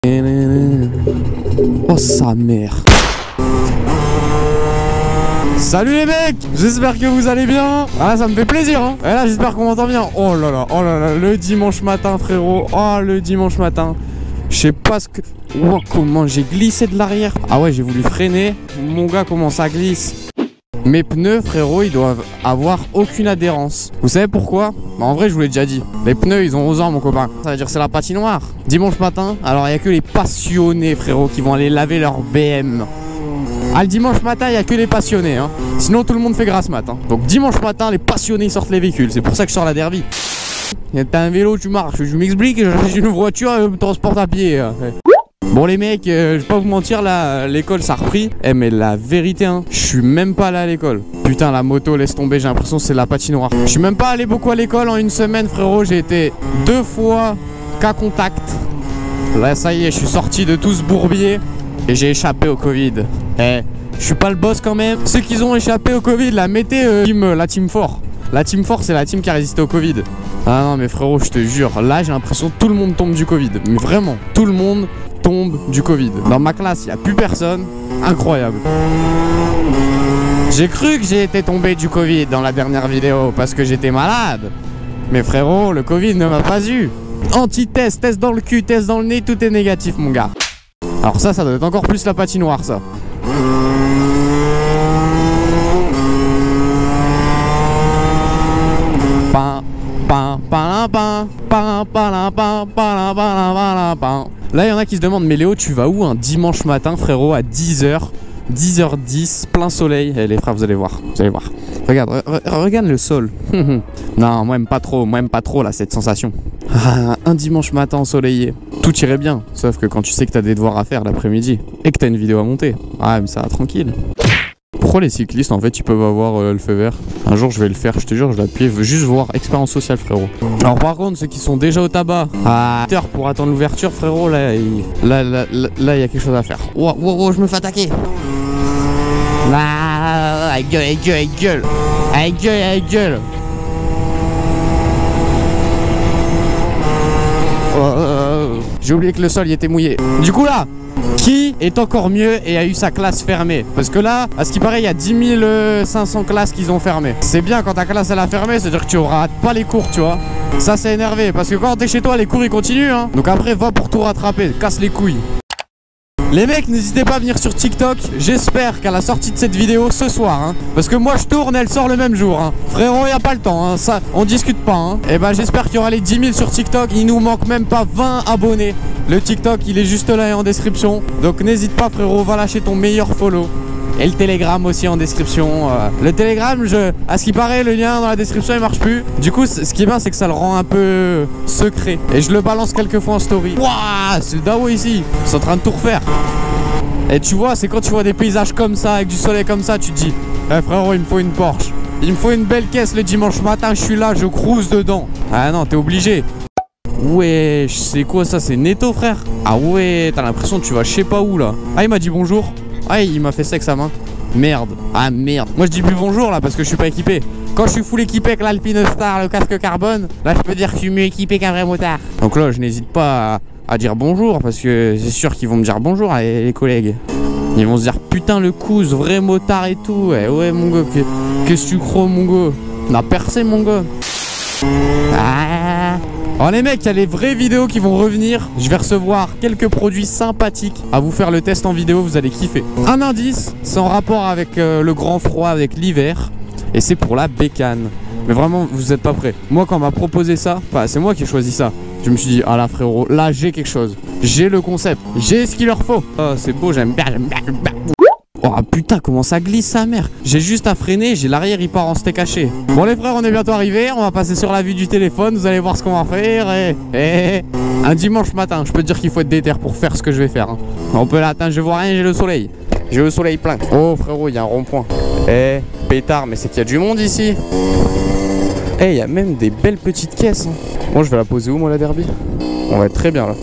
Oh sa mère. Salut les mecs, j'espère que vous allez bien. Ah là ça me fait plaisir hein. Et là j'espère qu'on m'entend bien. Oh là là, le dimanche matin frérot. Oh le dimanche matin. Je sais pas ce que... Oh comment j'ai glissé de l'arrière. Ah ouais j'ai voulu freiner. Mon gars comment ça glisse. Mes pneus frérot ils doivent avoir aucune adhérence. Vous savez pourquoi? Bah en vrai je vous l'ai déjà dit. Les pneus ils ont 11 ans mon copain. Ça veut dire que c'est la patinoire. Dimanche matin, alors il n'y a que les passionnés frérot qui vont aller laver leur BM. Ah le dimanche matin il n'y a que les passionnés hein. Sinon tout le monde fait grasse mat hein. Donc dimanche matin les passionnés sortent les véhicules. C'est pour ça que je sors la derby. T'as un vélo tu marches. Je m'explique, j'ai une voiture je me transporte à pied. Bon les mecs, je vais pas vous mentir là, l'école ça a repris. Eh mais la vérité hein, je suis même pas allé à l'école. Putain la moto laisse tomber, j'ai l'impression que c'est la patinoire. Je suis même pas allé beaucoup à l'école en une semaine frérot. J'ai été 2 fois cas contact. Là ça y est, je suis sorti de tout ce bourbier. Et j'ai échappé au Covid. Eh, je suis pas le boss quand même. Ceux qui ont échappé au Covid, là, mettez la team fort. La team fort, c'est la team qui a résisté au Covid. Ah non, mais frérot, je te jure, là, j'ai l'impression que tout le monde tombe du Covid. Mais vraiment, tout le monde tombe du Covid. Dans ma classe, il n'y a plus personne. Incroyable. J'ai cru que j'ai été tombé du Covid dans la dernière vidéo parce que j'étais malade. Mais frérot, le Covid ne m'a pas eu. Anti-test, test dans le cul, test dans le nez, tout est négatif, mon gars. Alors ça doit être encore plus la patinoire ça. Là il y en a qui se demandent mais Léo tu vas où un dimanche matin frérot à 10h 10h10 plein soleil. Eh les frères vous allez voir. Regarde le sol. Non moi j'aime pas trop là cette sensation. Un dimanche matin ensoleillé, tout irait bien, sauf que quand tu sais que t'as des devoirs à faire l'après-midi et que t'as une vidéo à monter, ah mais ça va tranquille. Pourquoi les cyclistes en fait ils peuvent avoir le feu vert? Un jour je vais le faire, je te jure, je vais appuyer, je veux juste voir expérience sociale frérot. Alors par contre ceux qui sont déjà au tabac à 8h pour attendre l'ouverture frérot, là il y a quelque chose à faire. Wow, je me fais attaquer. Là, gueule. J'ai oublié que le sol y était mouillé. Du coup là, qui est encore mieux et a eu sa classe fermée? Parce que là, à ce qui paraît, il y a 10 500 classes qu'ils ont fermées. C'est bien quand ta classe elle a fermé, c'est-à-dire que tu rates pas les cours, tu vois. Ça c'est énervé, parce que quand t'es chez toi, les cours ils continuent hein. Donc après, va pour tout rattraper, casse les couilles. Les mecs, n'hésitez pas à venir sur TikTok. J'espère qu'à la sortie de cette vidéo ce soir hein, parce que moi je tourne, elle sort le même jour hein. Frérot, y a pas le temps hein, ça, on discute pas hein. Et ben j'espère qu'il y aura les 10 000 sur TikTok. Il nous manque même pas 20 abonnés. Le TikTok il est juste là et en description. Donc n'hésite pas frérot, va lâcher ton meilleur follow. Et le Telegram aussi en description. Le Telegram, à ce qui paraît, le lien dans la description il marche plus. Du coup, ce qui est bien, c'est que ça le rend un peu secret. Et je le balance quelques fois en story. Waouh, c'est le Dao ici. Ils sont en train de tout refaire. Et tu vois, c'est quand tu vois des paysages comme ça, avec du soleil comme ça, tu te dis eh frérot, il me faut une Porsche. Il me faut une belle caisse le dimanche matin, je suis là, je cruise dedans. Ah non, t'es obligé. Ouais, c'est quoi ça? C'est Netto frère. Ah ouais, t'as l'impression que tu vas je sais pas où là. Ah il m'a dit bonjour. Ah il m'a fait ça avec sa main. Merde. Ah merde. Moi je dis plus bonjour là parce que je suis pas équipé. Quand je suis full équipé avec l'Alpine Star, le casque carbone, là je peux dire que je suis mieux équipé qu'un vrai motard. Donc là je n'hésite pas à dire bonjour parce que c'est sûr qu'ils vont me dire bonjour les collègues. Ils vont se dire putain le cousin, vrai motard et tout. Ouais mon gars, qu'est-ce que tu crois mon gars? On a percé mon gars. Ah. Alors les mecs, il y a les vraies vidéos qui vont revenir. Je vais recevoir quelques produits sympathiques à vous faire le test en vidéo, vous allez kiffer. Un indice, c'est en rapport avec le grand froid, avec l'hiver. Et c'est pour la bécane. Mais vraiment, vous êtes pas prêts. Moi, quand on m'a proposé ça, enfin, c'est moi qui ai choisi ça. Je me suis dit, ah là frérot, là j'ai quelque chose. J'ai le concept, j'ai ce qu'il leur faut. Oh, c'est beau, j'aime bien. Oh putain, comment ça glisse sa mère. J'ai juste à freiner, j'ai l'arrière, il part en steak haché. Bon les frères, on est bientôt arrivés. On va passer sur la vue du téléphone. Vous allez voir ce qu'on va faire. Un dimanche matin, je peux te dire qu'il faut être déter pour faire ce que je vais faire hein. On peut l'atteindre, je vois rien, j'ai le soleil. J'ai le soleil plein. Oh frérot, il y a un rond-point. Pétard, mais c'est qu'il y a du monde ici. Il y a même des belles petites caisses hein. Bon, je vais la poser où moi la derby? On va être très bien là.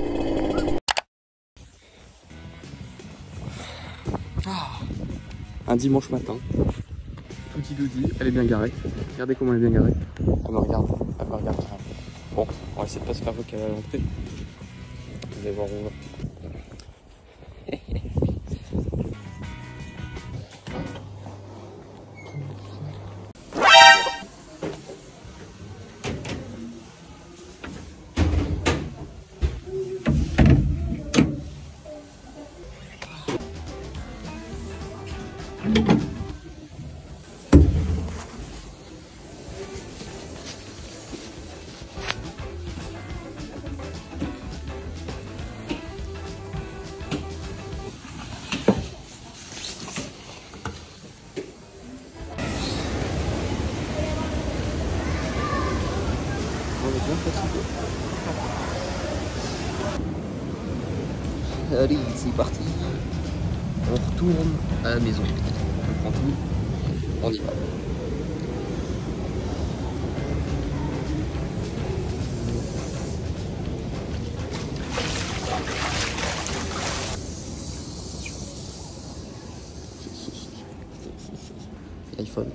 Un dimanche matin, tout doudi, elle est bien garée. Regardez comment elle est bien garée. Elle me regarde, elle me regarde. Bon, on va essayer de pas se faire voler à l'entrée. Vous allez voir où on va. Allez, c'est parti. On retourne à la maison. On prend tout. On y va. iPhone.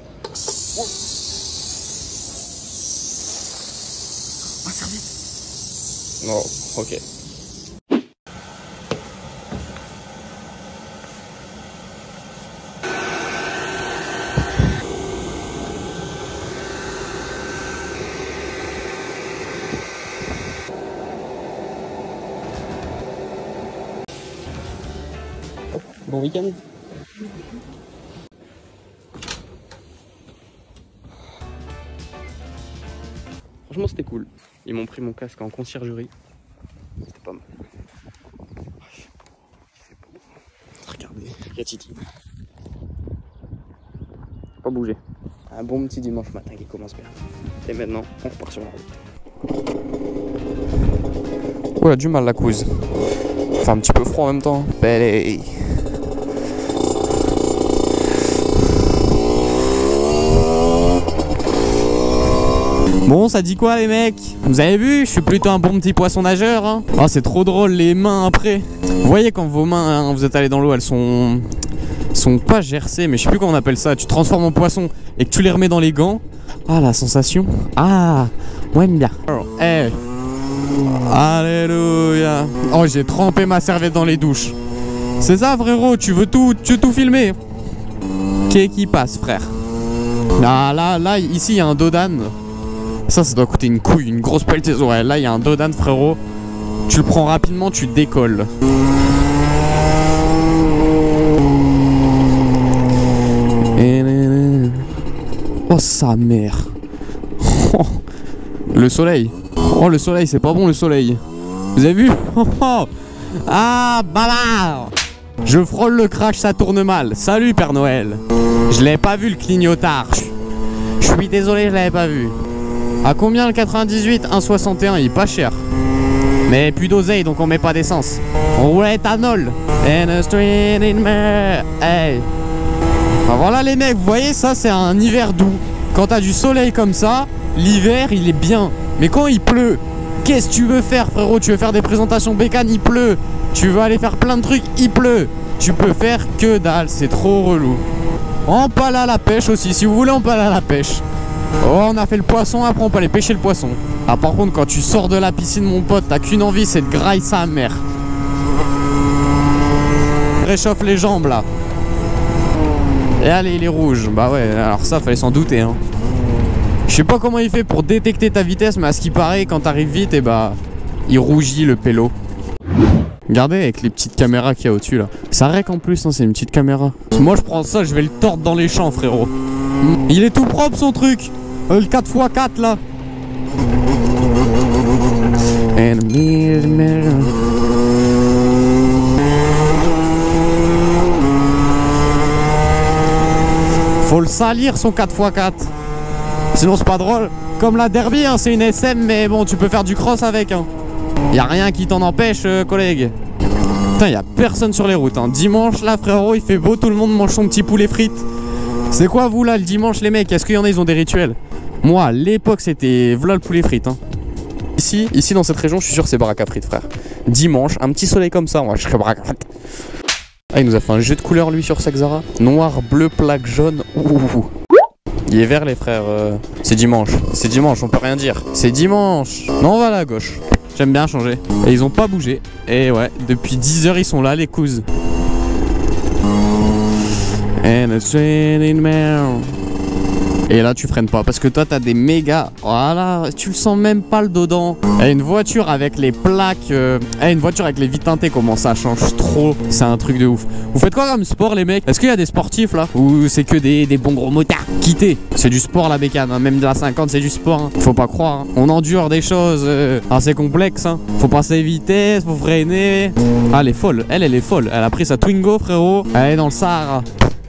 Ah, serviette. Non, ok. Bon week-end. Franchement c'était cool. Ils m'ont pris mon casque en conciergerie. C'était pas mal. Il fait beau. Regardez, il y a Titi. Pas bouger. Un bon petit dimanche matin qui commence bien. Et maintenant, on repart sur la route. Oh, elle a du mal la couze. Enfin, un petit peu froid en même temps. Belle. Bon, ça dit quoi les mecs? Vous avez vu, je suis plutôt un bon petit poisson nageur hein. Oh, c'est trop drôle les mains après. Vous voyez quand vos mains, hein, vous êtes allés dans l'eau, elles sont pas gercées, mais je sais plus comment on appelle ça. Tu transformes en poisson et que tu les remets dans les gants. Ah, la sensation. Ah, moi j'aime bien. Hey. Alléluia. Oh, j'ai trempé ma serviette dans les douches. C'est ça frérot, tu veux tout filmer? Qu'est-ce qui passe frère? Là, ici il y a un dodan. Ça doit coûter une couille, une grosse pelleteuse. Ouais, là il y a un dodan frérot. Tu le prends rapidement, tu décolles. Oh sa mère. Oh, le soleil. Oh le soleil, c'est pas bon le soleil. Vous avez vu? Ah baba. Je frôle le crash, ça tourne mal. Salut Père Noël. Je l'avais pas vu le clignotard. Je suis désolé, je l'avais pas vu. À combien le 98? 1,61, il est pas cher. Mais plus d'oseille, donc on met pas d'essence. On roule à éthanol. And a street in my... Hey. Ben voilà les mecs, vous voyez, ça c'est un hiver doux. Quand t'as du soleil comme ça, l'hiver il est bien. Mais quand il pleut, qu'est-ce que tu veux faire frérot? Tu veux faire des présentations bécanes, il pleut. Tu veux aller faire plein de trucs, il pleut. Tu peux faire que dalle, c'est trop relou. On peut aller à la pêche aussi, si vous voulez on peut aller à la pêche. Oh, on a fait le poisson, après on peut aller pêcher le poisson. Ah par contre quand tu sors de la piscine mon pote, t'as qu'une envie, c'est de grailler sa mère. Réchauffe les jambes là. Et allez il est rouge. Bah ouais, alors ça fallait s'en douter hein. Je sais pas comment il fait pour détecter ta vitesse, mais à ce qui paraît quand t'arrives vite, et bah il rougit le pélo. Regardez avec les petites caméras qu'il y a au-dessus là. Ça règle en plus hein, c'est une petite caméra. Moi je prends ça, je vais le tordre dans les champs frérot. Il est tout propre son truc. Le 4x4 là. Faut le salir son 4x4. Sinon c'est pas drôle. Comme la Derby hein, c'est une SM mais bon tu peux faire du cross avec hein. Y'a rien qui t'en empêche collègue. Putain y'a personne sur les routes hein. Dimanche là frérot il fait beau, tout le monde mange son petit poulet frites. C'est quoi vous là le dimanche les mecs? Est-ce qu'il y en a ils ont des rituels? Moi à l'époque c'était v'là le poulet frites hein. Ici dans cette région je suis sûr c'est baraque à frites frère. Dimanche, un petit soleil comme ça, moi je serais baraque à frites. Ah il nous a fait un jeu de couleurs lui sur Saxara. Noir, bleu, plaque, jaune. Ouh. Il est vert les frères. C'est dimanche, on peut rien dire. C'est dimanche. Non on va à la gauche. J'aime bien changer. Et ils ont pas bougé. Et ouais, depuis 10 heures ils sont là les cousins. And it's raining man. Et là tu freines pas parce que toi t'as des méga. Voilà, tu le sens même pas le dedans. Et une voiture avec les plaques une voiture avec les vitres teintées, comment ça change trop. C'est un truc de ouf. Vous faites quoi comme sport les mecs? Est-ce qu'il y a des sportifs là? Ou c'est que des bons gros motards? Quittez. C'est du sport la bécane hein. Même de la 50 c'est du sport hein. Faut pas croire hein. On endure des choses assez complexes hein. Faut passer vitesse, faut freiner. Ah elle est folle, elle est folle. Elle a pris sa Twingo frérot. Elle est dans le Sahara.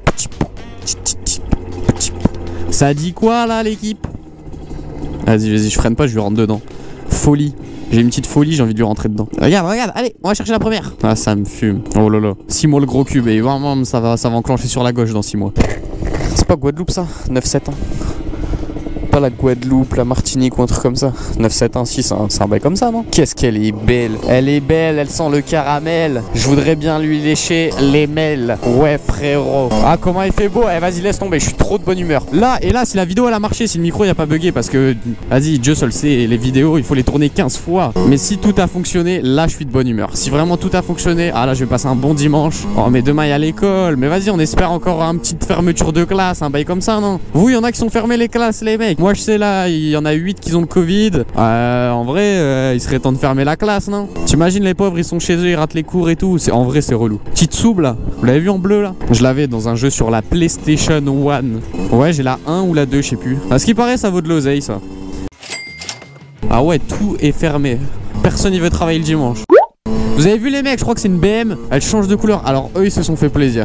Ça dit quoi là l'équipe? Vas-y, je freine pas, je lui rentre dedans. Folie. J'ai une petite folie, j'ai envie de lui rentrer dedans. Regarde, allez, on va chercher la première. Ah, ça me fume. Oh là là. 6 mois le gros cube et vraiment, ça va enclencher sur la gauche dans 6 mois. C'est pas Guadeloupe ça? 9-7 ans. Pas la Guadeloupe, la Martinique ou un truc comme ça. 9-7-1-6, c'est un bail comme ça, non? Qu'est-ce qu'elle est belle. Elle est belle, elle sent le caramel. Je voudrais bien lui lécher les mêles. Ouais, frérot. Ah, comment il fait beau. Eh, vas-y, laisse tomber, je suis trop de bonne humeur. Là, et là, si la vidéo elle a marché, si le micro il a pas bugué, parce que, vas-y, Dieu seul sait, les vidéos, il faut les tourner 15 fois. Mais si tout a fonctionné, là, je suis de bonne humeur. Si vraiment tout a fonctionné, ah là, je vais passer un bon dimanche. Oh, mais demain, il y a l'école. Mais vas-y, on espère encore une petite fermeture de classe, un bail comme ça, non? Vous, il y en a qui sont fermés les classes, les mecs. Moi je sais là, il y en a 8 qui ont le Covid. En vrai, il serait temps de fermer la classe, non? T'imagines les pauvres, ils sont chez eux, ils ratent les cours et tout. En vrai, c'est relou. Petite souble là, vous l'avez vu en bleu là? Je l'avais dans un jeu sur la PlayStation 1. Ouais, j'ai la 1 ou la 2, je sais plus. À ce qui paraît, ça vaut de l'oseille ça. Ah ouais, tout est fermé. Personne n'y veut travailler le dimanche. Vous avez vu les mecs, je crois que c'est une BM, elle change de couleur. Alors eux ils se sont fait plaisir.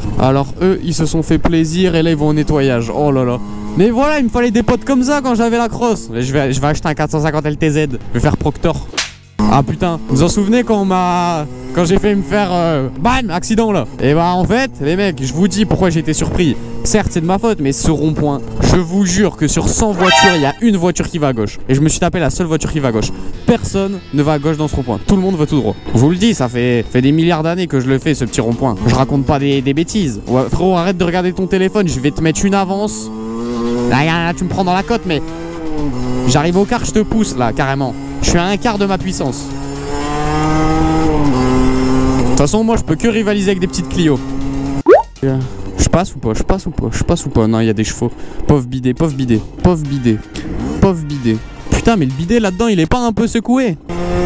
Et là ils vont au nettoyage. Oh là là. Mais voilà, il me fallait des potes comme ça quand j'avais la crosse. Je vais acheter un 450 LTZ. Je vais faire Proctor. Ah putain, vous en souvenez quand j'ai fait me faire bam, accident là. Et bah en fait, les mecs, je vous dis pourquoi j'ai été surpris. Certes, c'est de ma faute, mais ce rond-point, je vous jure que sur 100 voitures, il y a une voiture qui va à gauche. Et je me suis tapé la seule voiture qui va à gauche. Personne ne va à gauche dans ce rond-point. Tout le monde va tout droit. Je vous le dis, ça fait des milliards d'années que je le fais, ce petit rond-point. Je raconte pas des bêtises. Ouais, frérot, arrête de regarder ton téléphone, je vais te mettre une avance. Là, tu me prends dans la côte, mais j'arrive au quart, je te pousse là, carrément. Je suis à un quart de ma puissance. De toute façon, moi, je peux que rivaliser avec des petites Clio. Je passe ou pas? Non, il y a des chevaux. Pauvre bidet. Putain, mais le bidet là-dedans, il est pas un peu secoué?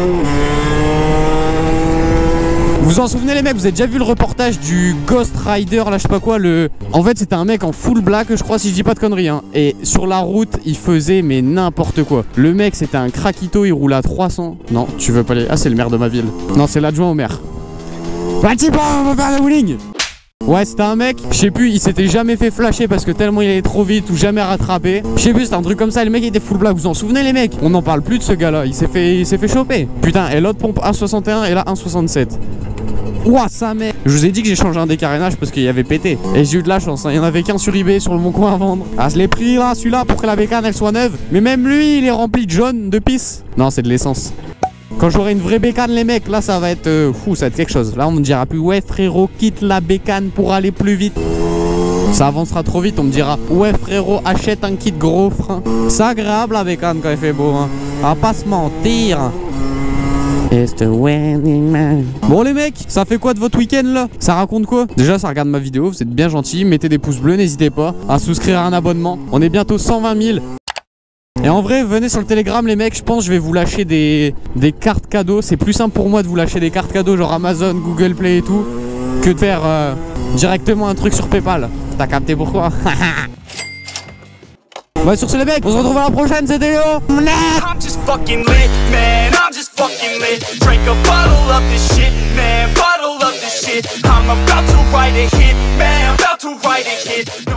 Vous en souvenez les mecs, vous avez déjà vu le reportage du Ghost Rider, là je sais pas quoi, En fait c'était un mec en full black, je crois, si je dis pas de conneries hein. Et sur la route, il faisait mais n'importe quoi. Le mec c'était un craquito, il roule à 300. Non, tu veux pas aller... Ah c'est le maire de ma ville. Non, c'est l'adjoint au maire. Vas-y, on va faire le bowling. Ouais, c'était un mec, je sais plus, il s'était jamais fait flasher parce que tellement il allait trop vite ou jamais rattrapé. Je sais plus, c'était un truc comme ça, le mec il était full black, vous en souvenez les mecs? On n'en parle plus de ce gars là, il s'est fait choper. Putain, et l'autre pompe 1,61 et là 1,67. Ouah, ça mec. Je vous ai dit que j'ai changé un décarénage parce qu'il y avait pété. Et j'ai eu de la chance, hein. Il y en avait qu'un sur eBay sur le Bon Coin à vendre. Ah, je l'ai pris là, celui-là, pour que la bécane elle soit neuve. Mais même lui, il est rempli de jaune, de pisse. Non, c'est de l'essence. Quand j'aurai une vraie bécane les mecs, là ça va être ça va être quelque chose. Là on me dira plus ouais frérot, quitte la bécane pour aller plus vite. Ça avancera trop vite, on me dira ouais frérot, achète un kit gros frein. C'est agréable la bécane quand il fait beau hein. On va pas se mentir. Bon les mecs, ça fait quoi de votre week-end là? Ça raconte quoi? Déjà ça regarde ma vidéo, vous êtes bien gentils. Mettez des pouces bleus, n'hésitez pas à souscrire à un abonnement. On est bientôt 120 000. Et en vrai, venez sur le Telegram les mecs, je pense que je vais vous lâcher des cartes cadeaux. C'est plus simple pour moi de vous lâcher des cartes cadeaux genre Amazon, Google Play et tout, que de faire directement un truc sur Paypal. T'as capté pourquoi? Bah sur ce les mecs, on se retrouve à la prochaine, c'était Léo. I'm just fucking lit, man, I'm just fucking lit. Drink a bottle of this shit, man, bottle of this shit. I'm about to write a hit, man, about to write a hit.